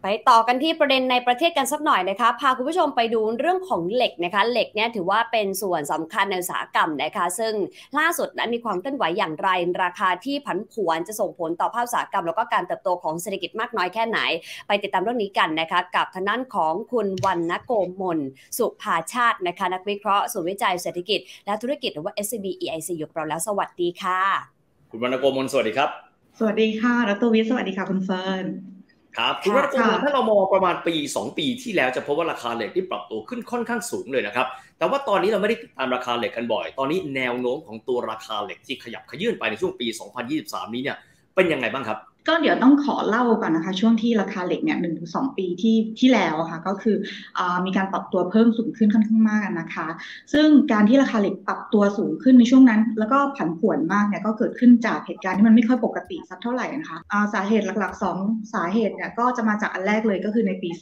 ไปต่อกันที่ประเด็นในประเทศกันสักหน่อยนะคะพาคุณผู้ชมไปดูเรื่องของเหล็กนะคะเหล็กเนี่ยถือว่าเป็นส่วนสำคัญในอุตสาหกรรมนะคะซึ่งล่าสุดนั้นมีความเคลื่อนไหวอย่างไรราคาที่ผันผวนจะส่งผลต่อภาคอุตสาหกรรมแล้วก็การเติบโตของเศรษฐกิจมากน้อยแค่ไหนไปติดตามเรื่องนี้กันนะคะกับทางด้านของคุณวรรณโกมลสุภาชาตินะคะนักวิเคราะห์ศูนย์วิจัยเศรษฐกิจและธุรกิจหรือว่า SCB EIC อยู่กับเราแล้วสวัสดีค่ะคุณวรรณโกมลสวัสดีครับสวัสดีค่ะดร.วิทย์สวัสดีค่ะคุณเฟิร์นครับคุณวรรณโกมลถ้าเรามองประมาณปี2ปีที่แล้วจะพบว่าราคาเหล็กที่ปรับตัวขึ้นค่อนข้างสูงเลยนะครับแต่ว่าตอนนี้เราไม่ได้ติดตามราคาเหล็กกันบ่อยตอนนี้แนวโน้มของตัวราคาเหล็กที่ขยับขยื่นไปในช่วงปี2023นี้เนี่ยเป็นยังไงบ้างครับก็เดี๋ยวต้องขอเล่าก่อนนะคะช่วงที่ราคาเหล็กเนี่ย1-2 ปีที่แล้วค่ะก็คือมีการปรับตัวเพิ่มสูงขึ้นค่อนข้างมากนะคะซึ่งการที่ราคาเหล็กปรับตัวสูงขึ้นในช่วงนั้นแล้วก็ผันผวนมากเนี่ยก็เกิดขึ้นจากเหตุการณ์ที่มันไม่ค่อยปกติสักเท่าไหร่นะคะสาเหตุหลักๆ2สาเหตุเนี่ยก็จะมาจากอันแรกเลยก็คือในปี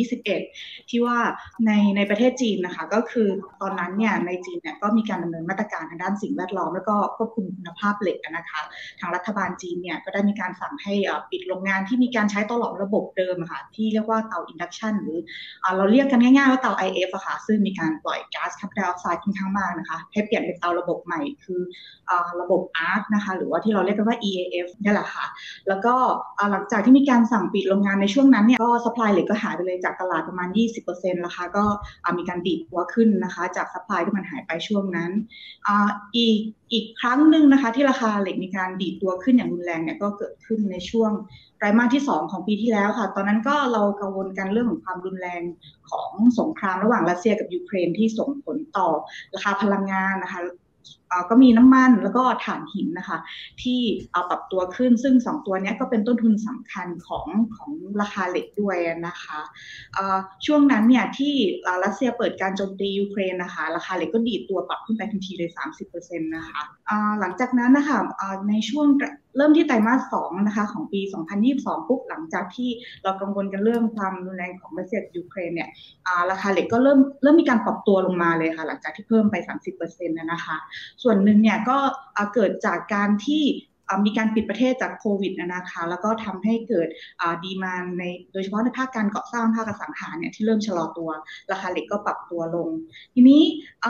2021ที่ว่าในประเทศจีนนะคะก็คือตอนนั้นเนี่ยในจีนเนี่ยก็มีการดำเนินมาตรการทางด้านสิ่งแวดล้อมแล้วก็ควบคุมคุณภาพเหล็กนะคะทางรัฐบาลจีนเนี่ยก็ได้มีการสั่งให้ปิดโรงงานที่มีการใช้เตาหลอมระบบเดิมค่ะที่เรียกว่าเตาอินดักชันหรือเราเรียกกันง่ายๆว่าเตา IF อะค่ะซึ่งมีการปล่อยก๊าซคาร์บอนไดออกไซด์ค่อนข้างมากนะคะให้เปลี่ยนเป็นเตาระบบใหม่คือระบบ ARC นะคะหรือว่าที่เราเรียกกันว่า EAF นี่แหละค่ะแล้วก็หลังจากที่มีการสั่งปิดโรงงานในช่วงนั้นเนี่ยก็ซัพพลายเหล็กก็หายไปเลยจากตลาดประมาณ 20% ราคาก็มีการดีดตัวขึ้นนะคะจากซัพพลายที่มันหายไปช่วงนั้นอีกครั้งหนึ่งนะคะที่ราคาเหล็กมีการดีดตัวขึ้นอย่างรุนแรงเนี่ยก็เกิดขึ้นในช่วงไตรมาสที่2ของปีที่แล้วค่ะตอนนั้นก็เรากังวลกันเรื่องของความรุนแรงของสงครามระหว่างรัสเซียกับยูเครนที่ส่งผลต่อราคาพลังงานนะคะก็มีน้ำมันแล้วก็ถ่านหินนะคะที่ปรับตัวขึ้นซึ่ง2ตัวนี้ก็เป็นต้นทุนสำคัญของราคาเหล็กด้วยนะคะช่วงนั้นเนี่ยที่รัสเซียเปิดการโจมตียูเครนนะคะราคาเหล็กก็ดีดตัวปรับขึ้นไปทันทีเลย 30% นะคะหลังจากนั้นนะคะในช่วงเริ่มที่ไตรมาส2นะคะของปี2022ปุ๊บหลังจากที่เรากังวลกันเรื่องความรุนแรงของรัสเซียกับยูเครนเนี่ยราคาเหล็กก็เริ่มมีการปรับตัวลงมาเลยค่ะหลังจากที่เพิ่มไป 30% นะคะส่วนหนึ่งเนี่ยก็เกิดจากการที่มีการปิดประเทศจากโควิดนะคะแล้วก็ทำให้เกิดดีมานด์ในโดยเฉพาะในภาคการก่อสร้างภาคอสังหาเนี่ยที่เริ่มชะลอตัวราคาเหล็กก็ปรับตัวลงทีนี้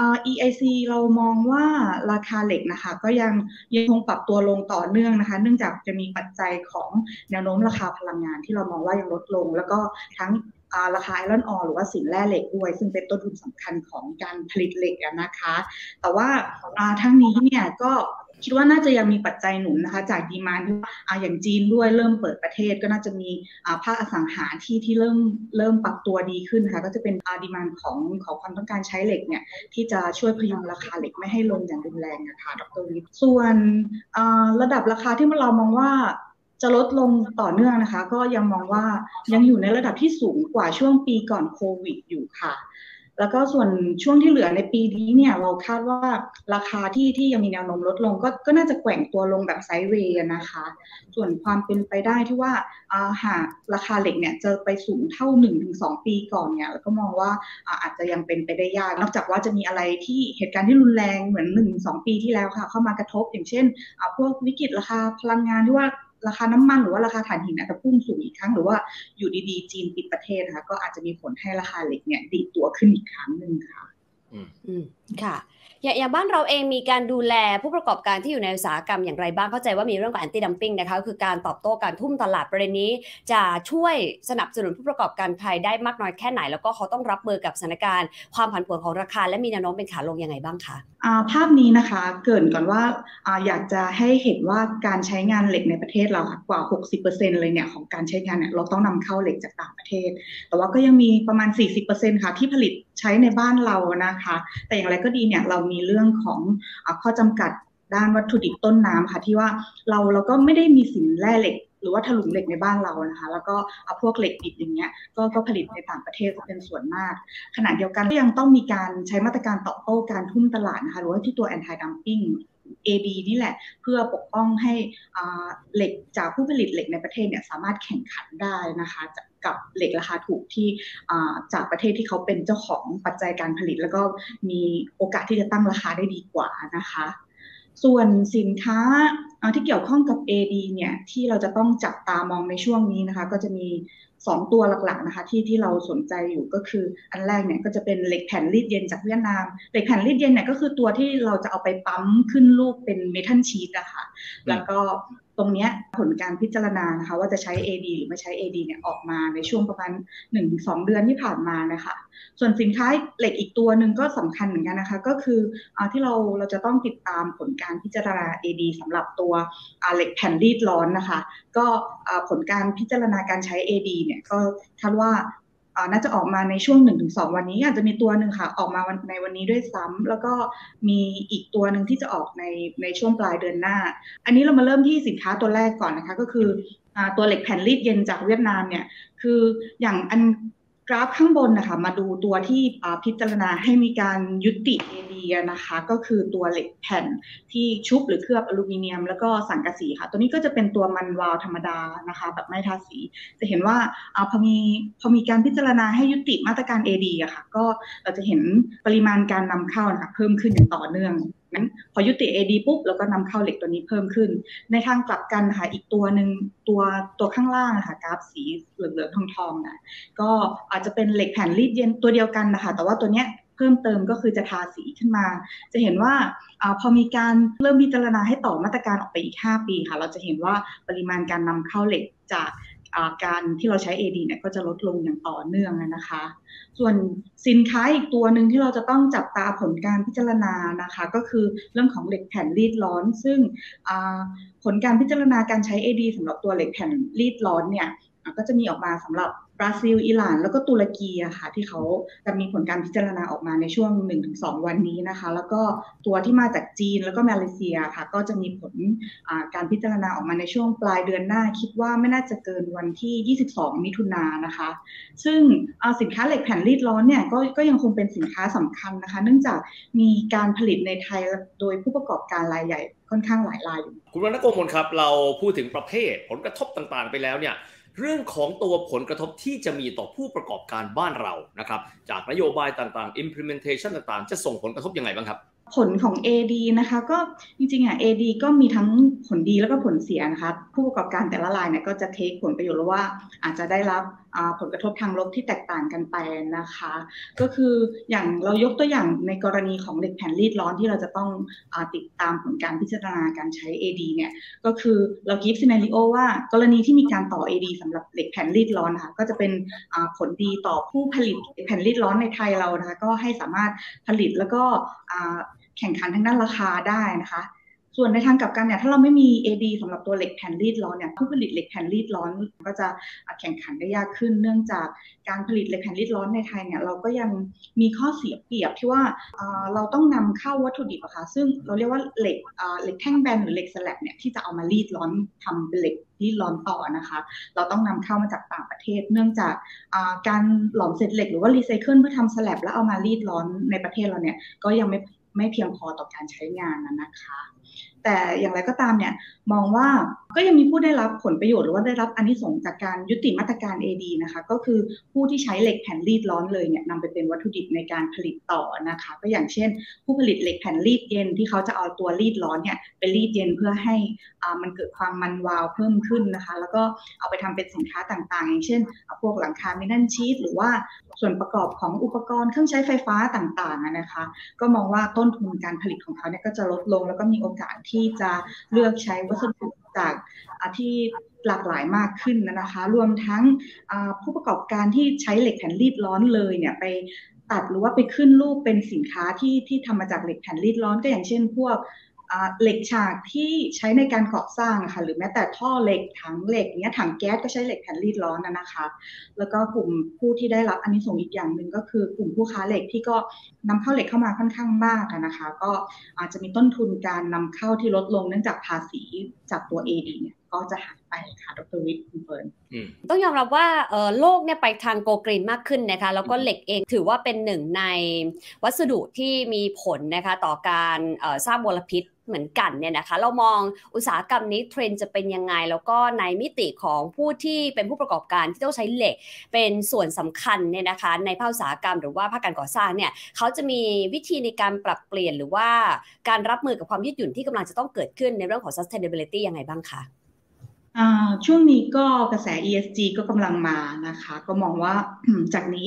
EIC เรามองว่าราคาเหล็กนะคะก็ยังคงปรับตัวลงต่อเนื่องนะคะเนื่องจากจะมีปัจจัยของแนวโน้มราคาพลังงานที่เรามองว่ายังลดลงแล้วก็ทั้งราคาไอรอนออร์หรือว่าสินแร่เหล็กด้วยซึ่งเป็นต้นทุนสำคัญของการผลิตเหล็กนะคะแต่ว่าทั้งนี้เนี่ยก็คิดว่าน่าจะยังมีปัจจัยหนุนนะคะจากดีมานด์อย่างจีนด้วยเริ่มเปิดประเทศก็น่าจะมีภาคอสังหาที่เริ่มปรับตัวดีขึ้นนะคะก็จะเป็นดีมานด์ของความต้องการใช้เหล็กเนี่ยที่จะช่วยพยุงราคาเหล็กไม่ให้ลงอย่างรุนแรงนะคะดร.วิทย์ส่วนระดับราคาที่เรามองว่าจะลดลงต่อเนื่องนะคะก็ยังมองว่ายังอยู่ในระดับที่สูงกว่าช่วงปีก่อนโควิดอยู่ค่ะแล้วก็ส่วนช่วงที่เหลือในปีนี้เนี่ยเราคาดว่าราคาที่ยังมีแนวโน้มลดลงก็น่าจะแกว่งตัวลงแบบไซด์เวย์นะคะส่วนความเป็นไปได้ที่ว่าหากราคาเหล็กเนี่ยจะไปสูงเท่า 1-2 ปีก่อนเนี่ยแล้วก็มองว่าอาจจะยังเป็นไปได้ยากนอกจากว่าจะมีอะไรที่เหตุการณ์ที่รุนแรงเหมือน 1-2 ปีที่แล้วค่ะเข้ามากระทบอย่างเช่นพวกวิกฤตราคาพลังงานที่ว่าราคาน้ำมันหรือว่าราคาถ่านหินอาจจะพุ่งสูงอีกครั้งหรือว่าอยู่ดีๆจีนปิดประเทศนะคะก็อาจจะมีผลให้ราคาเหล็กเนี่ยดีดตัวขึ้นอีกครั้งหนึ่งค่ะค่ะอย่างบ้านเราเองมีการดูแลผู้ประกอบการที่อยู่ในอุตสาหกรรมอย่างไรบ้างเข้าใจว่ามีเรื่องของแอนตี้ดัมปิ้งนะคะคือการตอบโต้การทุ่มตลาดประเด็นนี้จะช่วยสนับสนุนผู้ประกอบการไทยได้มากน้อยแค่ไหนแล้วก็เขาต้องรับมือกับสถานการณ์ความผันผวนของราคาและมีแนวโน้มเป็นขาลงยังไงบ้างคะภาพนี้นะคะเกริ่นก่อนว่าอยากจะให้เห็นว่าการใช้งานเหล็กในประเทศเรากว่า 60% เลยเนี่ยของการใช้งานเนี่ยเราต้องนำเข้าเหล็กจากต่างประเทศแต่ว่าก็ยังมีประมาณ 40% ค่ะที่ผลิตใช้ในบ้านเรานะคะแต่อย่างไรก็ดีเนี่ยเรามีเรื่องของข้อจำกัดด้านวัตถุดิบต้นน้ำค่ะที่ว่าเราก็ไม่ได้มีสินแร่เหล็กหรือว่าถลุงเหล็กในบ้านเรานะคะแล้วก็พวกเหล็กดิบอย่างเงี้ยก็ผลิตในต่างประเทศเป็นส่วนมากขณะเดียวกันก็ยังต้องมีการใช้มาตรการตอบโต้การทุ่มตลาดนะคะหรือว่าที่ตัว anti dumping AD นี่แหละเพื่อปกป้องให้เหล็กจากผู้ผลิตเหล็กในประเทศเนี่ยสามารถแข่งขันได้นะคะกับเหล็กราคาถูกที่จากประเทศที่เขาเป็นเจ้าของปัจจัยการผลิตแล้วก็มีโอกาสที่จะตั้งราคาได้ดีกว่านะคะส่วนสินค้าที่เกี่ยวข้องกับ AD เนี่ยที่เราจะต้องจับตามองในช่วงนี้นะคะก็จะมี 2ตัวหลักๆนะคะที่เราสนใจอยู่ก็คืออันแรกเนี่ยก็จะเป็นเหล็กแผ่นรีดเย็นจากเวียดนามเหล็กแผ่นรีดเย็นเนี่ยก็คือตัวที่เราจะเอาไปปั๊มขึ้นรูปเป็นเมทัลชีทนะคะแล้วก็ตรงนี้ผลการพิจารณานะคะว่าจะใช้ AD หรือไม่ใช้ AD เนี่ยออกมาในช่วงประมาณ 1-2 เดือนที่ผ่านมานะคะส่วนสินค้าเหล็กอีกตัวหนึ่งก็สำคัญเหมือนกันนะคะก็คือที่เราจะต้องติดตามผลการพิจารณา AD สำหรับตัวเหล็กแผ่นรีดร้อนนะคะก็ผลการพิจารณาการใช้ AD เนี่ยก็คาดว่าน่าจะออกมาในช่วง 1-2 วันนี้อาจจะมีตัวหนึ่งค่ะออกมาในวันนี้ด้วยซ้ำแล้วก็มีอีกตัวหนึ่งที่จะออกในช่วงปลายเดือนหน้าอันนี้เรามาเริ่มที่สินค้าตัวแรกก่อนนะคะก็คือตัวเหล็กแผ่นรีดเย็นจากเวียดนามเนี่ยคืออย่างอันกราฟข้างบนนะคะมาดูตัวที่พิจารณาให้มีการยุติ AD นะคะก็คือตัวเหล็กแผ่นที่ชุบหรือเคลือบอลูมิเนียมแล้วก็สังกะสีค่ะตัวนี้ก็จะเป็นตัวมันวาล์วธรรมดานะคะแบบไม่ทาสีจะเห็นว่าพอมีการพิจารณาให้ยุติมาตรการ AD อะค่ะก็เราจะเห็นปริมาณการนำเข้านะคะเพิ่มขึ้นอย่างต่อเนื่องนั้นพอยุติ AD ปุ๊บแล้วก็นำเข้าเหล็กตัวนี้เพิ่มขึ้นในทางกลับกันค่ะอีกตัวหนึ่งตัวข้างล่างค่ะกราฟสีเหลืองๆทองๆนะก็อาจจะเป็นเหล็กแผ่นรีดเย็นตัวเดียวกันนะคะแต่ว่าตัวเนี้ยเพิ่มเติมก็คือจะทาสีขึ้นมาจะเห็นว่าพอมีการเริ่มพิจารณาให้ต่อมาตรการออกไปอีก5ปีค่ะเราจะเห็นว่าปริมาณการนำเข้าเหล็กจากการที่เราใช้ AD เนี่ยก็จะลดลงอย่างต่อเนื่องนะคะส่วนสินค้าอีกตัวหนึ่งที่เราจะต้องจับตาผลการพิจารณานะคะก็คือเรื่องของเหล็กแผ่นรีดร้อนซึ่งผลการพิจารณาการใช้ AD สำหรับตัวเหล็กแผ่นรีดร้อนเนี่ยก็จะมีออกมาสำหรับบราซิลอิหร่านแล้วก็ตุรกีอะค่ะที่เขาจะมีผลการพิจารณาออกมาในช่วง 1-2 วันนี้นะคะแล้วก็ตัวที่มาจากจีนแล้วก็มาเลเซียค่ะก็จะมีผลการพิจารณาออกมาในช่วงปลายเดือนหน้าคิดว่าไม่น่าจะเกินวันที่22มิถุนายนนะคะซึ่งสินค้าเหล็กแผ่นรีดร้อนเนี่ยก็ยังคงเป็นสินค้าสำคัญนะคะเนื่องจากมีการผลิตในไทยโดยผู้ประกอบการรายใหญ่ค่อนข้างหลายรายอยู่คุณวรรณโกมลครับเราพูดถึงประเภทผลกระทบต่างๆไปแล้วเนี่ยเรื่องของตัวผลกระทบที่จะมีต่อผู้ประกอบการบ้านเรานะครับจากนโยบายต่างๆ implementation ต่างๆจะส่งผลกระทบยังไงบ้างครับผลของ AD นะคะก็จริงๆAD ก็มีทั้งผลดีแล้วก็ผลเสียนะคะผู้ประกอบการแต่ละรายเนี่ยก็จะเทคผลประโยชน์หรือว่าอาจจะได้รับผลกระทบทางลบที่แตกต่างกันไปนะคะก็คืออย่างเรายกตัวอย่างในกรณีของเหล็กแผ่นรีดร้อนที่เราจะต้องติดตามผลการพิจารณาการใช้ AD เนี่ยก็คือเราgive scenario ว่ากรณีที่มีการต่อ AD สำหรับเหล็กแผ่นรีดร้อนนะคะก็จะเป็นผลดีต่อผู้ผลิตเหล็กแผ่นรีดร้อนในไทยเรานะคะก็ให้สามารถผลิตแล้วก็แข่งขันทางด้านราคาได้นะคะส่วนในทางกลับกันเนี่ยถ้าเราไม่มี AD สำหรับตัวเหล็กแผ่นรีดร้อนเนี่ยผู้ผลิตเหล็กแผ่นรีดร้อนก็จะแข่งขันได้ยากขึ้นเนื่องจากการผลิตเหล็กแผ่นรีดร้อนในไทยเนี่ยเราก็ยังมีข้อเสียเปรียบที่ว่าเราต้องนำเข้าวัตถุดิบอะค่ะซึ่งเราเรียกว่าเหล็กแท่งแบนหรือเหล็กสแลบเนี่ยที่จะเอามารีดร้อนทำเป็นเหล็กรีดร้อนต่อนะคะเราต้องนำเข้ามาจากต่างประเทศเนื่องจากการหลอมเศษเหล็กหรือว่ารีไซเคิลเพื่อทำสแลบแล้วเอามารีดร้อนในประเทศเราเนี่ยก็ยังไม่เพียงพอต่อการใช้งานนะคะแต่อย่างไรก็ตามเนี่ยมองว่าก็ยังมีผู้ได้รับผลประโยชน์หรือว่าได้รับอานิสงส์จากการยุติมาตรการ AD นะคะก็คือผู้ที่ใช้เหล็กแผ่นรีดร้อนเลยเนี่ยนำไปเป็นวัตถุดิบในการผลิตต่อนะคะก็อย่างเช่นผู้ผลิตเหล็กแผ่นรีดเย็นที่เขาจะเอาตัวรีดร้อนเนี่ยไปรีดเย็นเพื่อให้มันเกิดความมันวาวเพิ่มขึ้นนะคะแล้วก็เอาไปทำเป็นสินค้าต่างๆอย่างเช่นพวกหลังคาเมทัลชีทหรือว่าส่วนประกอบของอุปกรณ์เครื่องใช้ไฟฟ้าต่างๆนะคะก็มองว่าต้นทุนการผลิตของเขาเนี่ยก็จะลดลงแล้วก็มีโอกาสที่จะเลือกใช้วัสดุจากที่หลากหลายมากขึ้นนะคะรวมทั้งผู้ประกอบการที่ใช้เหล็กแผ่นรีดร้อนเลยเนี่ยไปตัดหรือว่าไปขึ้นรูปเป็นสินค้าที่ทำมาจากเหล็กแผ่นรีดร้อนก็อย่างเช่นพวกเหล็กฉากที่ใช้ในการก่อสร้างค่ะหรือแม้แต่ท่อเหล็กถังเหล็กเนี้ยถังแก๊สก็ใช้เหล็กแผ่นรีดร้อนนะคะแล้วก็กลุ่มผู้ที่ได้รับอานิสงส์อีกอย่างหนึ่งก็คือกลุ่มผู้ค้าเหล็กที่ก็นำเข้าเหล็กเข้ามาค่อนข้างมากนะคะก็อาจจะมีต้นทุนการนำเข้าที่ลดลงเนื่องจากภาษีจากตัว AD เนี่ยก็จะหายไปค่ะดร.วิทย์คุณเฟิร์นต้องยอมรับว่าโลกเนี่ยไปทางโกลกรีนมากขึ้นนะคะแล้วก็เหล็กเองถือว่าเป็นหนึ่งในวัสดุที่มีผลนะคะต่อการสร้างมลพิษเหมือนกันเนี่ยนะคะเรามองอุตสาหกรรมนี้เทรนด์จะเป็นยังไงแล้วก็ในมิติของผู้ที่เป็นผู้ประกอบการที่ต้องใช้เหล็กเป็นส่วนสำคัญเนี่ยนะคะในภาคอุตสาหกรรมหรือว่าภาคการก่อสร้างเนี่ยเขาจะมีวิธีในการปรับเปลี่ยนหรือว่าการรับมือกับความยืดหยุ่นที่กำลังจะต้องเกิดขึ้นในเรื่องของ sustainability ยังไงบ้างคะช่วงนี้ก็กระแส ESG ก็กำลังมานะคะก็มองว่าจากนี้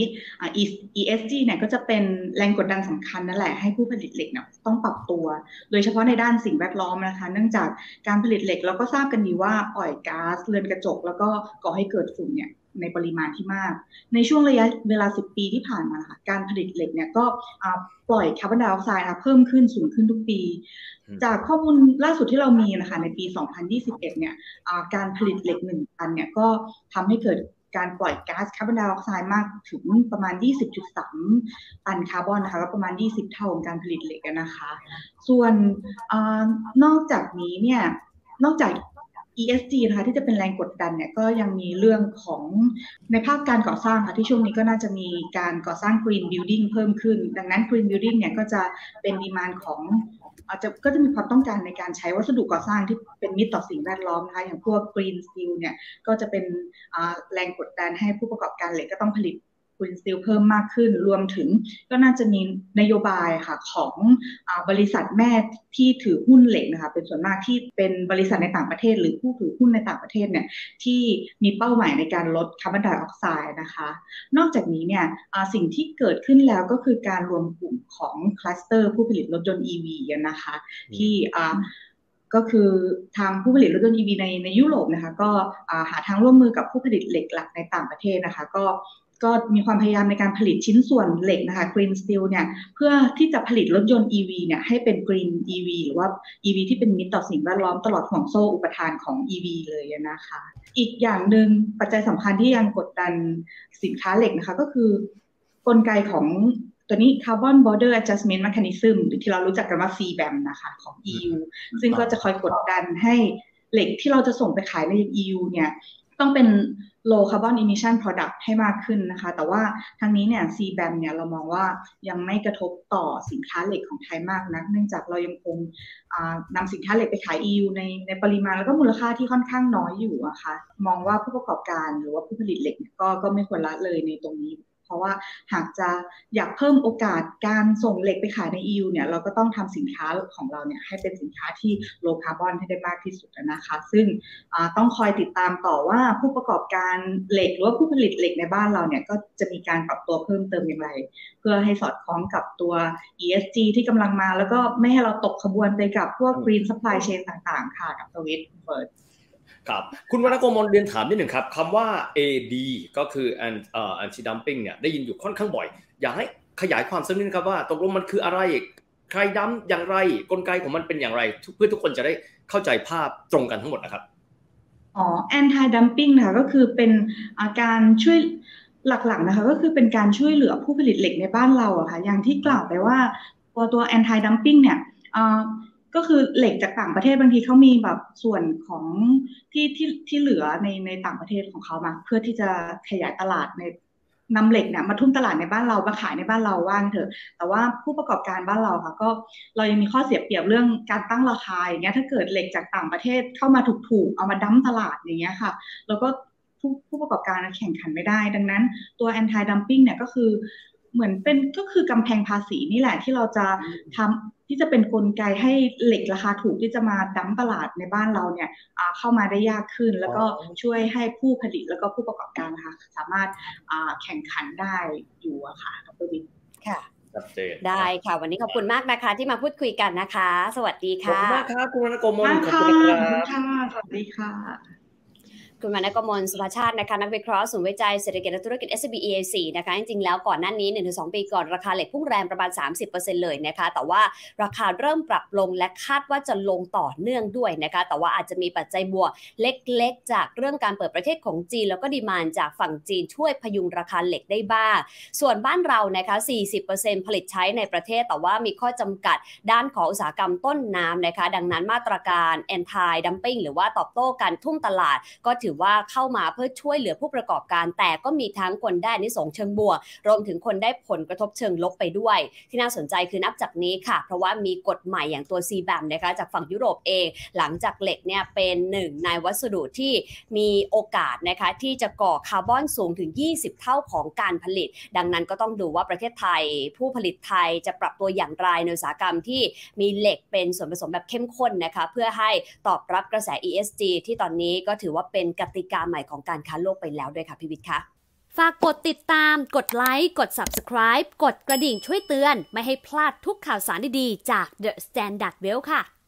ESG เนี่ยก็จะเป็นแรงกดดันสำคัญนั่นแหละให้ผู้ผลิตเหล็กเนี่ยต้องปรับตัวโดยเฉพาะในด้านสิ่งแวดล้อมนะคะเนื่องจากการผลิตเหล็กเราก็ทราบกันดีว่าปล่อยก๊าซเรือนกระจกแล้วก็ก่อให้เกิดฝุ่นเนี่ยในปริมาณที่มากในช่วงระยะเวลา10 ปีที่ผ่านมาค่ะการผลิตเหล็กเนี่ยก็ปล่อยคาร์บอนไดออกไซด์เพิ่มขึ้นสูงขึ้นทุกปีจากข้อมูลล่าสุดที่เรามีนะคะในปี 2021 เนี่ยการผลิตเหล็ก1 ตันเนี่ยก็ทำให้เกิดการปล่อยก๊าซคาร์บอนไดออกไซด์มากถึงประมาณ 20.3 ตันคาร์บอนนะคะก็ประมาณ20 เท่าของการผลิตเหล็กนะคะส่วนนอกจากนี้เนี่ยนอกจาก ESG นะคะที่จะเป็นแรงกดดันเนี่ยก็ยังมีเรื่องของในภาคการก่อสร้างค่ะที่ช่วงนี้ก็น่าจะมีการก่อสร้าง Green Building เพิ่มขึ้นดังนั้น Green Building เนี่ยก็จะเป็นดีมานด์ของก็จะมีความต้องการในการใช้วัสดุก่อสร้างที่เป็นมิตรต่อสิ่งแวดล้อมนะคะอย่างพวก Green Steel เนี่ยก็จะเป็นแรงกดดันให้ผู้ประกอบการเหล็กก็ต้องผลิตGreen Steel เพิ่มมากขึ้นรวมถึงก็น่าจะมีนโยบายค่ะของบริษัทแม่ที่ถือหุ้นเหล็กนะคะเป็นส่วนมากที่เป็นบริษัทในต่างประเทศหรือผู้ถือหุ้นในต่างประเทศเนี่ยที่มีเป้าหมายในการลดคาร์บอนไดออกไซด์นะคะนอกจากนี้เนี่ยสิ่งที่เกิดขึ้นแล้วก็คือการรวมกลุ่มของคลัสเตอร์ผู้ผลิตรถยนต์ EV นะคะที่ก็คือทางผู้ผลิตรถยนต์ EV ในยุโรปนะคะก็หาทางร่วมมือกับผู้ผลิตเหล็กหลักในต่างประเทศนะคะก็มีความพยายามในการผลิตชิ้นส่วนเหล็กนะคะ Green Steel เนี่ยเพื่อที่จะผลิตรถยนต์ EV เนี่ยให้เป็น Green EV หรือว่า EV ที่เป็นมิตรต่อสิ่งแวดล้อมตลอดห่วงโซ่อุปทานของ EV เลยนะคะอีกอย่างหนึ่งปัจจัยสำคัญที่ยังกดดันสินค้าเหล็กนะคะก็คือกลไกของตัวนี้ Carbon Border Adjustment Mechanism หรือที่เรารู้จักกันว่า CBAM นะคะของ EU ซึ่งก็จะคอยกดดันให้เหล็กที่เราจะส่งไปขายใน EU เนี่ยต้องเป็น low carbon emission product ให้มากขึ้นนะคะแต่ว่าทั้งนี้เนี่ย CBAM เนี่ยเรามองว่ายังไม่กระทบต่อสินค้าเหล็กของไทยมากนักเนื่องจากเรายังคงนำสินค้าเหล็กไปขาย EU ในปริมาณแล้วก็มูลค่าที่ค่อนข้างน้อยอยู่อะค่ะมองว่าผู้ประกอบการหรือว่าผู้ผลิตเหล็กก็ไม่ควรละเลยในตรงนี้เพราะว่าหากจะอยากเพิ่มโอกาสการส่งเหล็กไปขายใน EU เนี่ยเราก็ต้องทำสินค้าของเราเนี่ยให้เป็นสินค้าที่ low carbon ให้ได้มากที่สุดนะคะซึ่งต้องคอยติดตามต่อว่าผู้ประกอบการเหล็กหรือว่าผู้ผลิตเหล็กในบ้านเราเนี่ยก็จะมีการปรับตัวเพิ่มเติมอย่างไรเพื่อให้สอดคล้องกับตัว ESG ที่กำลังมาแล้วก็ไม่ให้เราตกขบวนไปกับพวก green supply chain ต่างๆค่ะดร.วิทย์เฟิร์สครับคุณวรรณโกมลเรียนถามนิดหนึ่งครับคำว่า AD ก็คือ anti dumping เนี่ยได้ยินอยู่ค่อนข้างบ่อยอยากให้ขยายความสักนิดครับว่าตกลงมันคืออะไรใครดั้มอย่างไรกลไกของมันเป็นอย่างไรเพื่อทุกคนจะได้เข้าใจภาพตรงกันทั้งหมดนะครับ anti dumping นะคะก็คือเป็นการช่วยหลักๆนะคะก็คือเป็นการช่วยเหลือผู้ผลิตเหล็กในบ้านเราอะค่ะอย่างที่กล่าวไปว่าตัว anti dumping เนี่ยก็คือเหล็กจากต่างประเทศบางทีเขามีแบบส่วนของที่เหลือในต่างประเทศของเขามาเพื่อที่จะขยายตลาดในนำเหล็กเนี่ยมาทุ่มตลาดในบ้านเรามาขายในบ้านเราว่างเถอะแต่ว่าผู้ประกอบการบ้านเราค่ะก็เรายังมีข้อเสียเปรียบเรื่องการตั้งราคาอย่างเงี้ยถ้าเกิดเหล็กจากต่างประเทศเข้ามาถูกๆเอามาดั้มตลาดอย่างเงี้ยค่ะแล้วก็ผู้ประกอบการแข่งขันไม่ได้ดังนั้นตัว anti dumping เนี่ยก็คือเหมือนเป็นก็คือกำแพงภาษีนี่แหละที่เราจะทำที่จะเป็นกลไกให้เหล็กราคาถูกที่จะมาดั้มตลาดในบ้านเราเนี่ยเข้ามาได้ยากขึ้นแล้วก็ช่วยให้ผู้ผลิตแล้วก็ผู้ประกอบการนะคะสามารถแข่งขันได้อยู่อะค่ะดร.วิทย์ค่ะได้ค่ะวันนี้ขอบคุณมากนะคะที่มาพูดคุยกันนะคะสวัสดีค่ะขอบคุณมากครับคุณวรรณโกมลขอบคุณค่ะสวัสดีค่ะคุณวรรณโกมลสุภาชาตินะคะนักวิเคราะห์ศูนย์วิจัยเศรษฐกิจและธุรกิจ SCB EAC นะคะจริงๆแล้วก่อนหน้านี้ 1-2 ปีก่อนราคาเหล็กพุ่งแรงประมาณ 30% เลยนะคะแต่ว่าราคาเริ่มปรับลงและคาดว่าจะลงต่อเนื่องด้วยนะคะแต่ว่าอาจจะมีปัจจัยบวกเล็กๆจากเรื่องการเปิดประเทศของจีนแล้วก็ดีมานด์จากฝั่งจีนช่วยพยุงราคาเหล็กได้บ้างส่วนบ้านเรานะคะ 40% ผลิตใช้ในประเทศแต่ว่ามีข้อจำกัดด้านของอุตสาหกรรมต้นน้ำนะคะดังนั้นมาตรการ anti dumping หรือว่าตอบโต้การทุ่มตลาดก็ถืออว่าเข้ามาเพื่อช่วยเหลือผู้ประกอบการแต่ก็มีทั้งคนได้อานิสงส์เชิงบวกรวมถึงคนได้ผลกระทบเชิงลบไปด้วยที่น่าสนใจคือนับจากนี้ค่ะเพราะว่ามีกฎใหม่อย่างตัว CBAM นะคะจากฝั่งยุโรปเองหลังจากเหล็กเนี่ยเป็นหนึ่งในวัสดุที่มีโอกาสนะคะที่จะก่อคาร์บอนสูงถึง20เท่าของการผลิตดังนั้นก็ต้องดูว่าประเทศไทยผู้ผลิตไทยจะปรับตัวอย่างไรในอุตสาหกรรมที่มีเหล็กเป็นส่วนผสมแบบเข้มข้นนะคะเพื่อให้ตอบรับกระแส ESG ที่ตอนนี้ก็ถือว่าเป็นกติกาใหม่ของการค้าโลกไปแล้วด้วยค่ะพี่วิทย์คะฝากกดติดตามกดไลค์กด Subscribe กดกระดิ่งช่วยเตือนไม่ให้พลาดทุกข่าวสารดีๆจาก The Standard Well ค่ะ